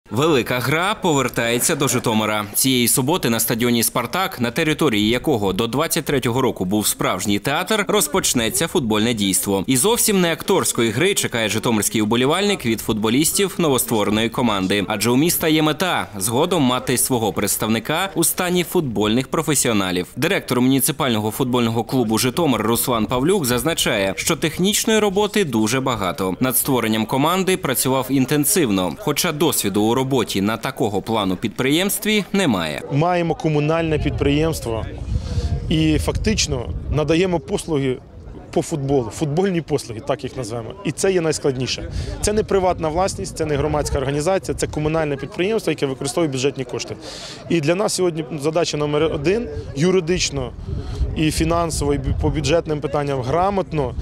Велика гра повертається до Житомира. Цієї суботи на стадіоні «Спартак», на території якого до 23-го року був справжній театр, розпочнеться футбольне дійство. І зовсім не акторської гри чекає житомирський уболівальник від футболістів новоствореної команди. Адже у міста є мета – згодом мати свого представника у стані футбольних професіоналів. Директор муніципального футбольного клубу «Житомир» Руслан Павлюк зазначає, що технічної роботи дуже багато. Над створенням команди працював інтенсивно, хоча досвіду у роботі на такого плану підприємстві немає. Маємо комунальне підприємство і фактично надаємо послуги по футболу, футбольні послуги, так їх назвемо. І це є найскладніше. Це не приватна власність, це не громадська організація, це комунальне підприємство, яке використовує бюджетні кошти. І для нас сьогодні задача номер один – юридично і фінансово, і по бюджетним питанням грамотно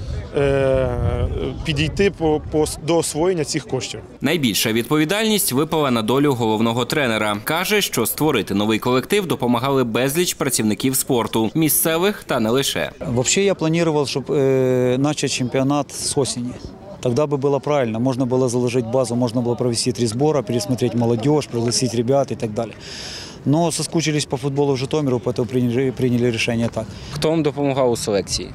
підійти до освоєння цих коштів. Найбільша відповідальність випала на долю головного тренера. Каже, що створити новий колектив допомагали безліч працівників спорту, місцевих та не лише. Взагалі я планував, щоб почати чемпіонат з осені. Тогда бы было правильно. Можно было заложить базу, можно было провести 3 сбора, пересмотреть молодежь, пригласить ребят и так далее. Но соскучились по футболу в Житомиру, поэтому приняли решение так. Хто вам допомагав у селекції?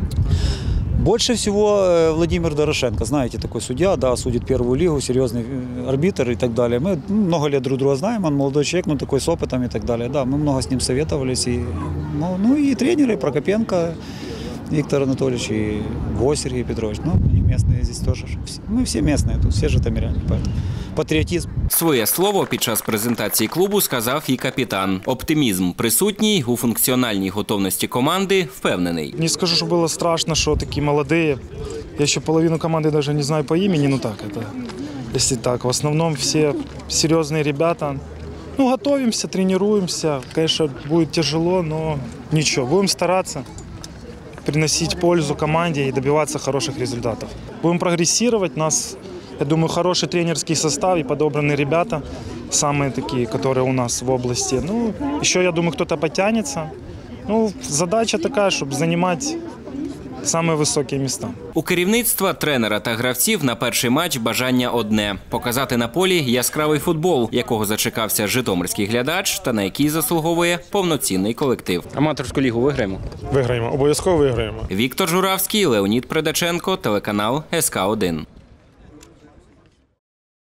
Больше всего Владимир Дорошенко, знаете, такой судья, да, судит первую лигу, серьезный арбитр и так далее. Мы много лет друг друга знаем, он молодой человек, но такой с опытом и так далее. Да, мы много с ним советовались. И, и тренеры Прокопенко Виктор Анатольевич и Гвоздь Сергей Петрович. Ну, они местные здесь тоже. Мы все местные, тут все житомиряне, поэтому патріотизм. Своє слово під час презентації клубу сказав і капітан. Оптимізм присутній у функціональній готовності команди, впевнений. Не скажу, що було страшно, що такі молоді. Я ще половину команди навіть не знаю по імені, ну так, это, якщо так. В основному всі серйозні ребята. Ну, готовимся, тренируемся. Конечно, будет тяжело, но ничего. Будем стараться приносить пользу команде и добиваться хороших результатов. Будем прогрессировать. Нас, я думаю, хороший тренерский состав и подобранные ребята, самые такие, которые у нас в области. Ну, еще, я думаю, кто-то потянется. Ну, задача такая, чтобы занимать самые високі міста. У керівництва, тренера та гравців на перший матч бажання одне – показати на полі яскравий футбол, якого зачекався житомирський глядач та на який заслуговує повноцінний колектив. Аматорську лігу виграємо? Виграємо, обов'язково виграємо. Віктор Журавський, Леонід Придаченко, телеканал СК1.